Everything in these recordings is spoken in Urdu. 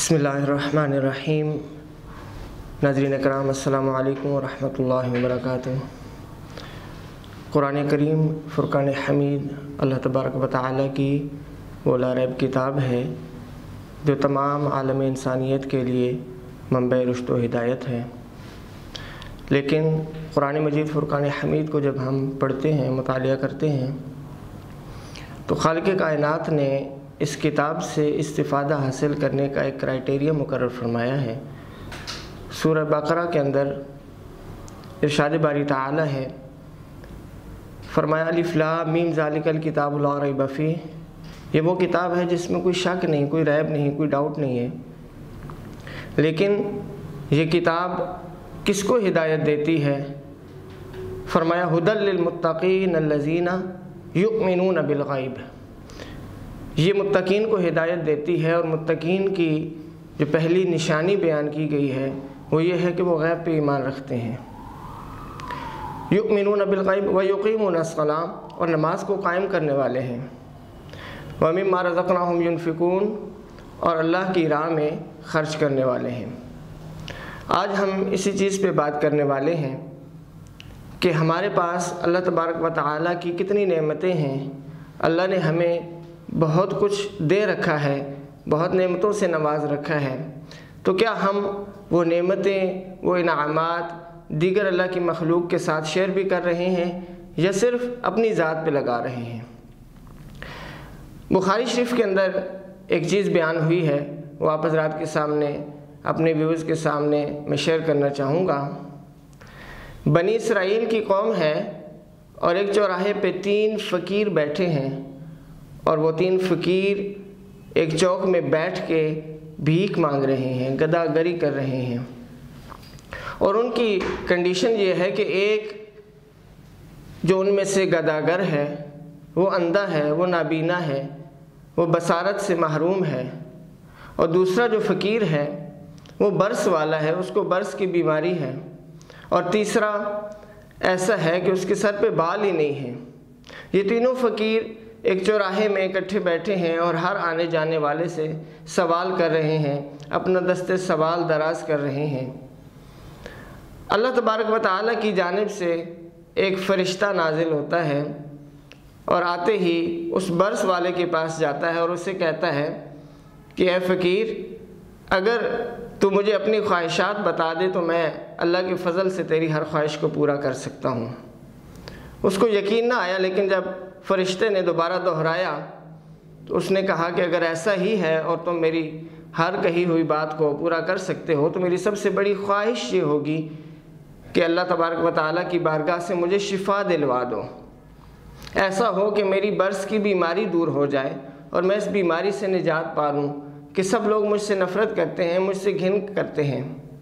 بسم اللہ الرحمن الرحیم۔ ناظرین کرام، السلام علیکم ورحمۃ اللہ وبرکاتہ۔ قرآن کریم فرقان حمید اللہ تبارک و تعالیٰ کی وہ لا ریب کتاب ہے جو تمام عالم انسانیت کے لیے منبع رشد و ہدایت ہے۔ لیکن قرآن مجید فرقان حمید کو جب ہم پڑھتے ہیں، مطالعہ کرتے ہیں، تو خالق کائنات نے اس کتاب سے استفادہ حاصل کرنے کا ایک کرائٹیریا مقرر فرمایا ہے۔ سورہ بقرہ کے اندر ارشاد باری تعالی ہے، فرمایا الف لام میم ذالک الکتاب لا ریب فیہ، یہ وہ کتاب ہے جس میں کوئی شک نہیں، کوئی ریب نہیں، کوئی ڈاؤٹ نہیں ہے۔ لیکن یہ کتاب کس کو ہدایت دیتی ہے؟ فرمایا ھدی للمتقین الذین یؤمنون بالغیب، یہ متقین کو ہدایت دیتی ہے، اور متقین کی جو پہلی نشانی بیان کی گئی ہے وہ یہ ہے کہ وہ غیب پہ ایمان رکھتے ہیں۔ یؤمنون بالغیب ویقیمون الصلاۃ، اور نماز کو قائم کرنے والے ہیں۔ ومما رزقناہم ینفقون، اور اللہ کی راہ میں خرچ کرنے والے ہیں۔ آج ہم اسی چیز پہ بات کرنے والے ہیں کہ ہمارے پاس اللہ تبارک و تعالیٰ کی کتنی نعمتیں ہیں۔ اللہ نے ہمیں بہت کچھ دے رکھا ہے، بہت نعمتوں سے نواز رکھا ہے، تو کیا ہم وہ نعمتیں، وہ انعامات دیگر اللہ کی مخلوق کے ساتھ شیئر بھی کر رہے ہیں یا صرف اپنی ذات پہ لگا رہے ہیں؟ بخاری شریف کے اندر ایک چیز بیان ہوئی ہے، وہ آپ حضرات کے سامنے، اپنے ویورز کے سامنے میں شیئر کرنا چاہوں گا۔ بنی اسرائیل کی قوم ہے، اور ایک چوراہے پہ 3 فقیر بیٹھے ہیں، اور وہ 3 فقیر ایک چوک میں بیٹھ کے بھیک مانگ رہے ہیں، گداگری کر رہے ہیں۔ اور ان کی کنڈیشن یہ ہے کہ ایک جو ان میں سے گداگر ہے وہ اندھا ہے، وہ نابینا ہے، وہ بصارت سے محروم ہے، اور دوسرا جو فقیر ہے وہ برس والا ہے، اس کو برس کی بیماری ہے، اور تیسرا ایسا ہے کہ اس کے سر پہ بال ہی نہیں ہے۔ یہ تینوں فقیر ایک چوراہے میں اکٹھے بیٹھے ہیں، اور ہر آنے جانے والے سے سوال کر رہے ہیں، اپنا دست سوال دراز کر رہے ہیں۔ اللہ تبارک و تعالیٰ کی جانب سے ایک فرشتہ نازل ہوتا ہے، اور آتے ہی اس برس والے کے پاس جاتا ہے اور اسے کہتا ہے کہ اے فقیر، اگر تو مجھے اپنی خواہشات بتا دے تو میں اللہ کے فضل سے تیری ہر خواہش کو پورا کر سکتا ہوں۔ اس کو یقین نہ آیا، لیکن جب فرشتے نے دوبارہ دہرایا تو اس نے کہا کہ اگر ایسا ہی ہے اور تم میری ہر کہی ہوئی بات کو پورا کر سکتے ہو تو میری سب سے بڑی خواہش یہ ہوگی کہ اللہ تبارک و تعالیٰ کی بارگاہ سے مجھے شفا دلوا دو، ایسا ہو کہ میری برس کی بیماری دور ہو جائے اور میں اس بیماری سے نجات پا لوں کہ سب لوگ مجھ سے نفرت کرتے ہیں، مجھ سے گھن کرتے ہیں۔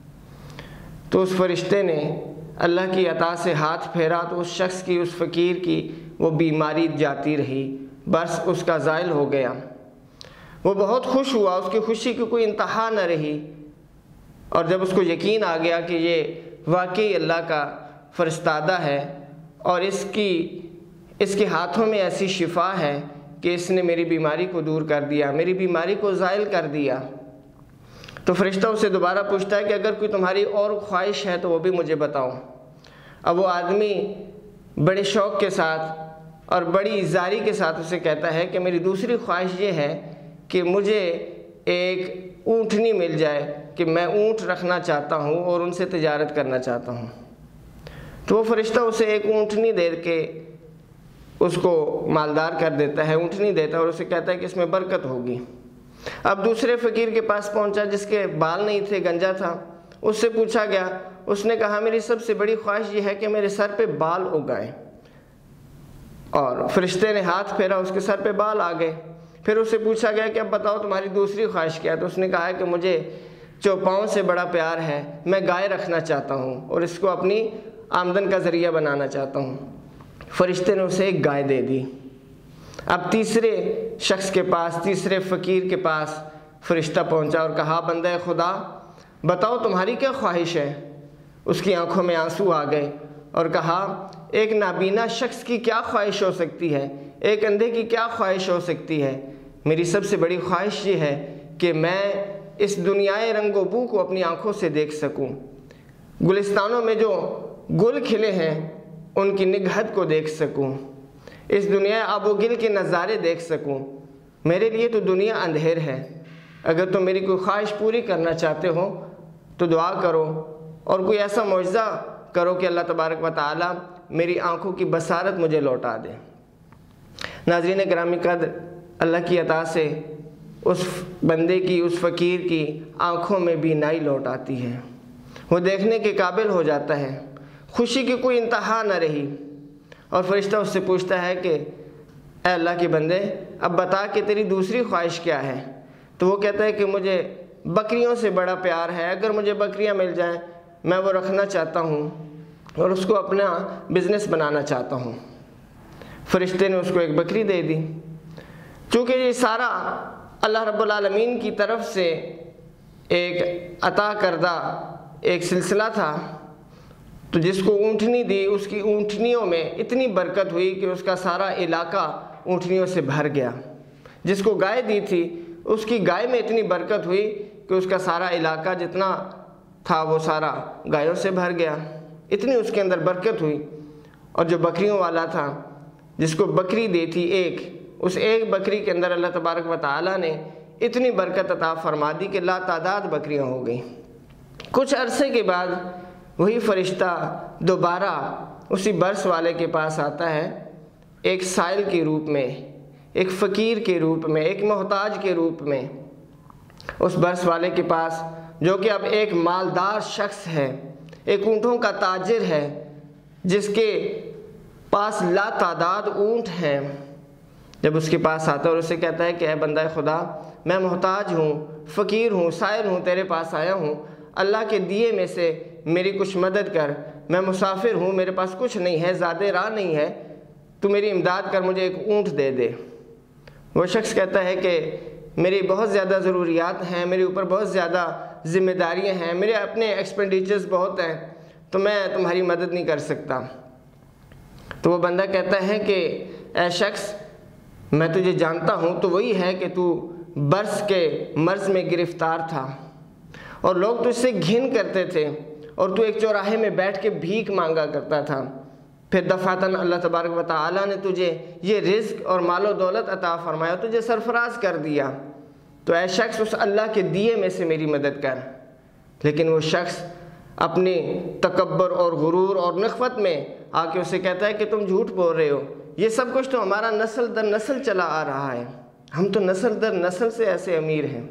تو اس فرشتے نے اللہ کی عطا سے ہاتھ پھیرا تو اس شخص کی، اس فقیر کی وہ بیماری جاتی رہی، برس اس کا زائل ہو گیا۔ وہ بہت خوش ہوا، اس کی خوشی کی کوئی انتہا نہ رہی، اور جب اس کو یقین آ گیا کہ یہ واقعی اللہ کا فرستادہ ہے اور اس کے ہاتھوں میں ایسی شفا ہے کہ اس نے میری بیماری کو دور کر دیا، میری بیماری کو زائل کر دیا، تو فرشتہ اسے دوبارہ پوچھتا ہے کہ اگر کوئی تمہاری اور خواہش ہے تو وہ بھی مجھے بتاؤ۔ اب وہ آدمی بڑے شوق کے ساتھ اور بڑی زاری کے ساتھ اسے کہتا ہے کہ میری دوسری خواہش یہ ہے کہ مجھے ایک اونٹنی مل جائے کہ میں اونٹ رکھنا چاہتا ہوں اور ان سے تجارت کرنا چاہتا ہوں۔ تو وہ فرشتہ اسے ایک اونٹنی دے کے اس کو مالدار کر دیتا ہے، اونٹنی دیتا ہے اور اسے کہتا ہے کہ اس میں برکت ہوگی۔ اب دوسرے فقیر کے پاس پہنچا جس کے بال نہیں تھے، گنجا تھا، اس سے پوچھا گیا، اس نے کہا میری سب سے بڑی خواہش یہ ہے کہ میرے سر پہ بال اگائے، اور فرشتے نے ہاتھ پھیرا، اس کے سر پہ بال آ گئے۔ پھر اس سے پوچھا گیا کہ اب بتاؤ تمہاری دوسری خواہش کیا ہے؟ تو اس نے کہا کہ مجھے چوپاؤں سے بڑا پیار ہے، میں گائے رکھنا چاہتا ہوں اور اس کو اپنی آمدن کا ذریعہ بنانا چاہتا ہوں۔ فرشتے نے اسے ایک گائے دے دی۔ اب تیسرے شخص کے پاس، تیسرے فقیر کے پاس فرشتہ پہنچا اور کہا بندہ خدا بتاؤ تمہاری کیا خواہش ہے؟ اس کی آنکھوں میں آنسو آ گئے اور کہا ایک نابینا شخص کی کیا خواہش ہو سکتی ہے، ایک اندھے کی کیا خواہش ہو سکتی ہے؟ میری سب سے بڑی خواہش یہ ہے کہ میں اس دنیائے رنگ و بو کو اپنی آنکھوں سے دیکھ سکوں، گلستانوں میں جو گل کھلے ہیں ان کی نگہت کو دیکھ سکوں، اس دنیا آب و گل کے نظارے دیکھ سکوں۔ میرے لیے تو دنیا اندھیر ہے، اگر تم میری کوئی خواہش پوری کرنا چاہتے ہو تو دعا کرو اور کوئی ایسا معجزہ کرو کہ اللہ تبارک و تعالی میری آنکھوں کی بصارت مجھے لوٹا دے۔ ناظرین گرامی قدر، اللہ کی عطا سے اس بندے کی، اس فقیر کی آنکھوں میں بینائی لوٹ آتی ہے، وہ دیکھنے کے قابل ہو جاتا ہے، خوشی کی کوئی انتہا نہ رہی۔ اور فرشتہ اس سے پوچھتا ہے کہ اے اللہ کے بندے، اب بتا کہ تیری دوسری خواہش کیا ہے؟ تو وہ کہتا ہے کہ مجھے بکریوں سے بڑا پیار ہے، اگر مجھے بکریاں مل جائیں میں وہ رکھنا چاہتا ہوں اور اس کو اپنا بزنس بنانا چاہتا ہوں۔ فرشتے نے اس کو ایک بکری دے دی۔ چونکہ یہ سارا اللہ رب العالمین کی طرف سے ایک عطا کردہ ایک سلسلہ تھا، تو جس کو اونٹنی دی اس کی اونٹنیوں میں اتنی برکت ہوئی کہ اس کا سارا علاقہ اونٹنیوں سے بھر گیا۔ جس کو گائے دی تھی اس کی گائے میں اتنی برکت ہوئی کہ اس کا سارا علاقہ جتنا تھا وہ سارا گایوں سے بھر گیا، اتنی اس کے اندر برکت ہوئی۔ اور جو بکریوں والا تھا، جس کو بکری دی تھی ایک، اس ایک بکری کے اندر اللہ تبارک و تعالیٰ نے اتنی برکت عطا فرما دی کہ لا تعداد بکریاں ہو گئیں۔ کچھ عرصے کے بعد وہی فرشتہ دوبارہ اسی برس والے کے پاس آتا ہے، ایک سائل کے روپ میں، ایک فقیر کے روپ میں، ایک محتاج کے روپ میں۔ اس برس والے کے پاس، جو کہ اب ایک مالدار شخص ہے، ایک اونٹوں کا تاجر ہے، جس کے پاس لا تعداد اونٹ ہیں، جب اس کے پاس آتا ہے اور اسے کہتا ہے کہ اے بندہ خدا، میں محتاج ہوں، فقیر ہوں، سائل ہوں، تیرے پاس آیا ہوں، اللہ کے دیے میں سے میری کچھ مدد کر، میں مسافر ہوں، میرے پاس کچھ نہیں ہے، زادِ راہ نہیں ہے، تو میری امداد کر، مجھے ایک اونٹ دے دے۔ وہ شخص کہتا ہے کہ میری بہت زیادہ ضروریات ہیں، میرے اوپر بہت زیادہ ذمہ داریاں ہیں، میرے اپنے ایکسپینڈیچرز بہت ہیں، تو میں تمہاری مدد نہیں کر سکتا۔ تو وہ بندہ کہتا ہے کہ اے شخص، میں تجھے جانتا ہوں، تو وہی ہے کہ تو برس کے مرض میں گرفتار تھا اور لوگ تجھ سے گھن کرتے تھے اور تو ایک چوراہے میں بیٹھ کے بھیک مانگا کرتا تھا، پھر دفعتاً اللہ تبارک و تعالیٰ نے تجھے یہ رزق اور مال و دولت عطا فرمایا، تجھے سرفراز کر دیا، تو اے شخص اس اللہ کے دیے میں سے میری مدد کر۔ لیکن وہ شخص اپنے تکبر اور غرور اور نخوت میں آ کے اسے کہتا ہے کہ تم جھوٹ بول رہے ہو، یہ سب کچھ تو ہمارا نسل در نسل چلا آ رہا ہے، ہم تو نسل در نسل سے ایسے امیر ہیں۔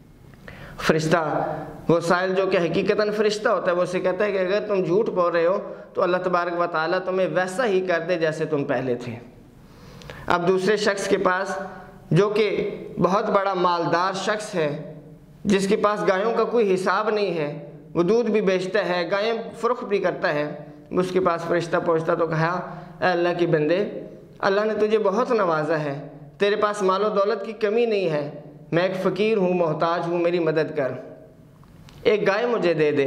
فرشتہ، وہ سائل جو کہ حقیقتاً فرشتہ ہوتا ہے، وہ اسے کہتا ہے کہ اگر تم جھوٹ بول رہے ہو تو اللہ تبارک و تعالیٰ تمہیں ویسا ہی کر دے جیسے تم پہلے تھے۔ اب دوسرے شخص کے پاس، جو کہ بہت بڑا مالدار شخص ہے، جس کے پاس گایوں کا کوئی حساب نہیں ہے، وہ دودھ بھی بیچتا ہے، گائیں فروخت بھی کرتا ہے، اس کے پاس فرشتہ پہنچتا تو کہا اے اللہ کی بندے، اللہ نے تجھے بہت نوازا ہے، تیرے پاس مال و دولت کی کمی نہیں ہے، میں ایک فقیر ہوں، محتاج ہوں، میری مدد کر، ایک گائے مجھے دے دے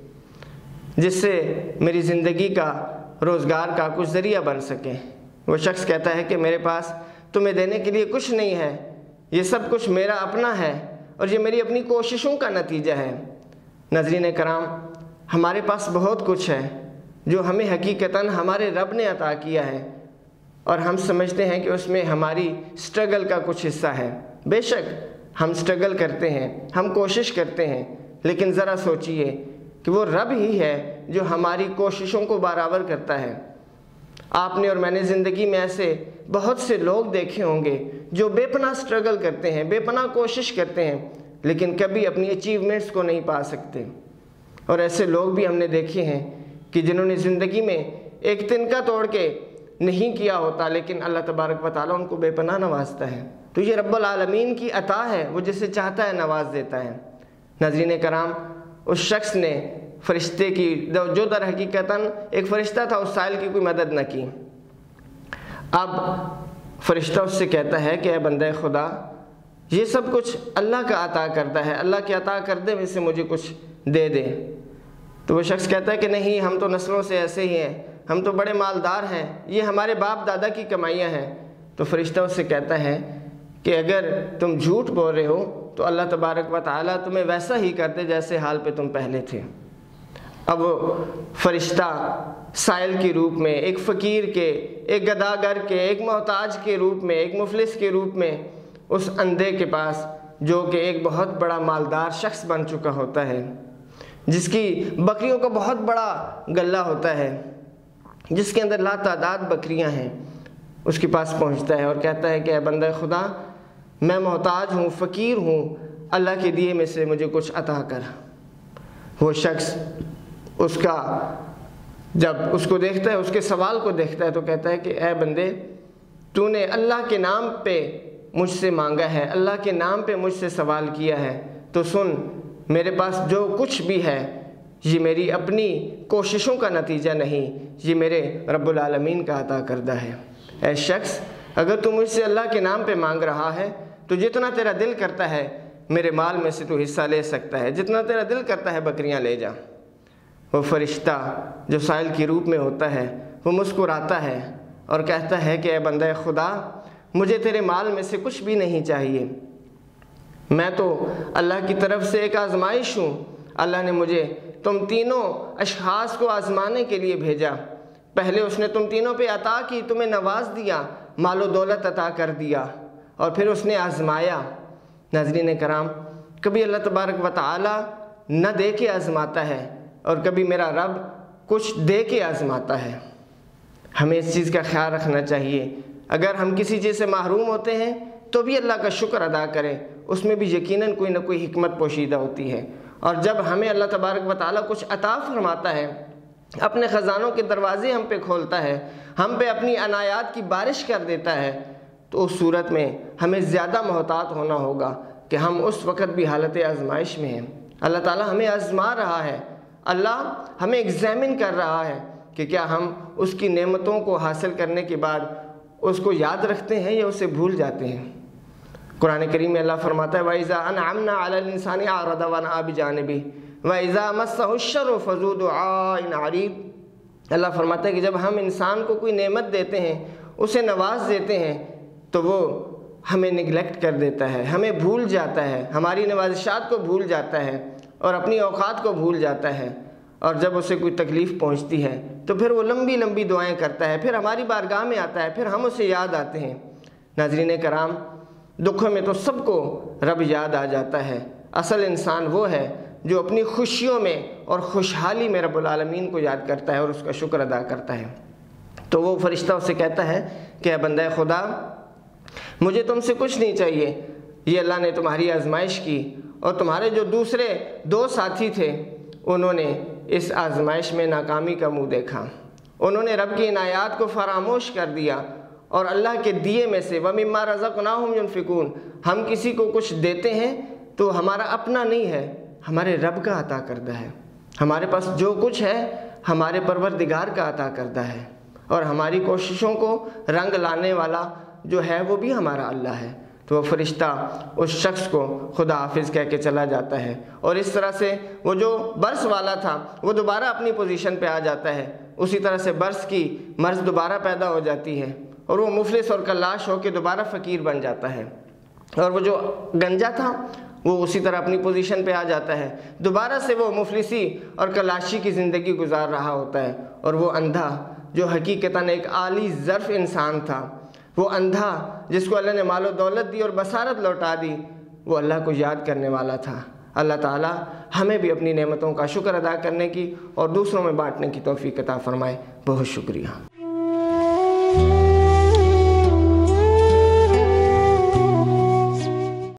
جس سے میری زندگی کا، روزگار کا کچھ ذریعہ بن سکے۔ وہ شخص کہتا ہے کہ میرے پاس تمہیں دینے کے لیے کچھ نہیں ہے، یہ سب کچھ میرا اپنا ہے اور یہ میری اپنی کوششوں کا نتیجہ ہے۔ ناظرین کرام، ہمارے پاس بہت کچھ ہے جو ہمیں حقیقتاً ہمارے رب نے عطا کیا ہے، اور ہم سمجھتے ہیں کہ اس میں ہماری سٹرگل کا کچھ حصہ ہے۔ بے شک ہم سٹرگل کرتے ہیں، ہم کوشش کرتے ہیں، لیکن ذرا سوچئے کہ وہ رب ہی ہے جو ہماری کوششوں کو برابر کرتا ہے۔ آپ نے اور میں نے زندگی میں ایسے بہت سے لوگ دیکھے ہوں گے جو بے پناہ سٹرگل کرتے ہیں، بے پناہ کوشش کرتے ہیں، لیکن کبھی اپنی اچیومنٹس کو نہیں پا سکتے۔ اور ایسے لوگ بھی ہم نے دیکھے ہیں کہ جنہوں نے زندگی میں ایک تنکا توڑ کے نہیں کیا ہوتا، لیکن اللہ تبارک و تعالیٰ ان کو بے پناہ نوازتا ہے۔ تو یہ رب العالمین کی عطا ہے، وہ جسے چاہتا ہے نواز دیتا ہے۔ ناظرین کرام، اس شخص نے فرشتے کی، جو در حقیقتاً ایک فرشتہ تھا، اس سائل کی کوئی مدد نہ کی۔ اب فرشتہ اس سے کہتا ہے کہ اے بندہ خدا، یہ سب کچھ اللہ کا عطا کرتا ہے، اللہ کے عطا کردے میں سے مجھے کچھ دے دے۔ تو وہ شخص کہتا ہے کہ نہیں، ہم تو نسلوں سے ایسے ہی ہیں، ہم تو بڑے مالدار ہیں، یہ ہمارے باپ دادا کی کمائیاں ہیں۔ تو فرشتہ اس سے کہتا ہے کہ اگر تم جھوٹ بول رہے ہو تو اللہ تبارک و تعالیٰ تمہیں ویسا ہی کر دے جیسے حال پہ تم پہلے تھے۔ اب فرشتہ سائل کے روپ میں، ایک فقیر کے، ایک گداگر کے، ایک محتاج کے روپ میں، ایک مفلس کے روپ میں اس اندھے کے پاس، جو کہ ایک بہت بڑا مالدار شخص بن چکا ہوتا ہے، جس کی بکریوں کا بہت بڑا غلہ ہوتا ہے، جس کے اندر لاتعداد بکریاں ہیں، اس کے پاس پہنچتا ہے اور کہتا ہے کہ اے بندہ خدا، میں محتاج ہوں، فقیر ہوں، اللہ کے دیے میں سے مجھے کچھ عطا کر۔ وہ شخص اس کا جب اس کو دیکھتا ہے، اس کے سوال کو دیکھتا ہے، تو کہتا ہے کہ اے بندے، تو نے اللہ کے نام پہ مجھ سے مانگا ہے، اللہ کے نام پہ مجھ سے سوال کیا ہے، تو سن، میرے پاس جو کچھ بھی ہے یہ میری اپنی کوششوں کا نتیجہ نہیں، یہ میرے رب العالمین کا عطا کردہ ہے۔ اے شخص، اگر تو مجھ سے اللہ کے نام پہ مانگ رہا ہے تو جتنا تیرا دل کرتا ہے میرے مال میں سے تو حصہ لے سکتا ہے، جتنا تیرا دل کرتا ہے بکریاں لے جا۔ وہ فرشتہ جو سائل کے روپ میں ہوتا ہے وہ مسکراتا ہے اور کہتا ہے کہ اے بندہ خدا، مجھے تیرے مال میں سے کچھ بھی نہیں چاہیے، میں تو اللہ کی طرف سے ایک آزمائش ہوں، اللہ نے مجھے تم تینوں اشخاص کو آزمانے کے لیے بھیجا، پہلے اس نے تم تینوں پہ عطا کی، تمہیں نواز دیا، مال و دولت عطا کر دیا، اور پھر اس نے آزمایا۔ ناظرین کرام، کبھی اللہ تبارک و تعالی نہ دے کے آزماتا ہے اور کبھی میرا رب کچھ دے کے آزماتا ہے۔ ہمیں اس چیز کا خیال رکھنا چاہیے، اگر ہم کسی چیز سے محروم ہوتے ہیں تو بھی اللہ کا شکر ادا کریں، اس میں بھی یقیناً کوئی نہ کوئی حکمت پوشیدہ ہوتی ہے، اور جب ہمیں اللہ تبارک و تعالیٰ کچھ عطا فرماتا ہے، اپنے خزانوں کے دروازے ہم پہ کھولتا ہے، ہم پہ اپنی عنایات کی بارش کر دیتا ہے، تو اس صورت میں ہمیں زیادہ محتاط ہونا ہوگا کہ ہم اس وقت بھی حالت آزمائش میں ہیں۔ اللہ تعالیٰ ہمیں آزما رہا ہے، اللہ ہمیں ایگزامن کر رہا ہے کہ کیا ہم اس کی نعمتوں کو حاصل کرنے کے بعد اس کو یاد رکھتے ہیں یا اسے بھول جاتے ہیں۔ قرآن کریم میں اللہ فرماتا ہے وَإِذَا أَنْعَمْنَا عَلَى الْإِنسَانِ أَعْرَضَ وَنَأَىٰ بِجَانِبِهِ وَإِذَا مَسَّهُ الشَّرُّ فَذُو دُعَاءٍ عَرِيضٍ۔ اللہ فرماتا ہے کہ جب ہم انسان کو کوئی نعمت دیتے ہیں، اسے نواز دیتے ہیں، تو وہ ہمیں نگلیکٹ کر دیتا ہے، ہمیں بھول جاتا ہے، ہماری نوازشات کو بھول جاتا ہے اور اپنی اوقات کو بھول جاتا ہے، اور جب اسے کوئی تکلیف پہنچتی ہے تو پھر وہ لمبی لمبی دعائیں کرتا ہے، پھر ہماری بارگاہ میں آتا ہے، پھر ہم اسے یاد آتے ہیں۔ ناظرین کرام، دکھوں میں تو سب کو رب یاد آ جاتا ہے، اصل انسان وہ ہے جو اپنی خوشیوں میں اور خوشحالی میں رب العالمین کو یاد کرتا ہے اور اس کا شکر ادا کرتا ہے۔ تو وہ فرشتہ اسے کہتا ہے کہ اے بندہ خدا، مجھے تم سے کچھ نہیں چاہیے، یہ اللہ نے تمہاری آزمائش کی، اور تمہارے جو دوسرے دو ساتھی تھے انہوں نے اس آزمائش میں ناکامی کا منہ دیکھا، انہوں نے رب کی عنایات کو فراموش کر دیا، اور اللہ کے دیے میں سے وَمِمَّا رَزَقْنَاهُمْ يُنْفِقُونَ، ہم کسی کو کچھ دیتے ہیں تو ہمارا اپنا نہیں ہے، ہمارے رب کا عطا کردہ ہے، ہمارے پاس جو کچھ ہے ہمارے پروردگار کا عطا کردہ ہے، اور ہماری کوششوں کو رنگ لانے والا جو ہے وہ بھی ہمارا اللہ ہے۔ تو وہ فرشتہ اس شخص کو خدا حافظ کہہ کے چلا جاتا ہے، اور اس طرح سے وہ جو برس والا تھا وہ دوبارہ اپنی پوزیشن پہ آ جاتا ہے، اسی طرح سے برس کی مرض دوبارہ پیدا ہو جاتی ہے، اور وہ مفلس اور کلاش ہو کے دوبارہ فقیر بن جاتا ہے، اور وہ جو گنجا تھا وہ اسی طرح اپنی پوزیشن پہ آ جاتا ہے، دوبارہ سے وہ مفلسی اور کلاشی کی زندگی گزار رہا ہوتا ہے، اور وہ اندھا جو حقیقتاً ایک عالی ظرف انسان تھا، وہ اندھا جس کو اللہ نے مال و دولت دی اور بصارت لوٹا دی، وہ اللہ کو یاد کرنے والا تھا۔ اللہ تعالیٰ ہمیں بھی اپنی نعمتوں کا شکر ادا کرنے کی اور دوسروں میں بانٹنے کی توفیق عطا فرمائے۔ بہت شکریہ۔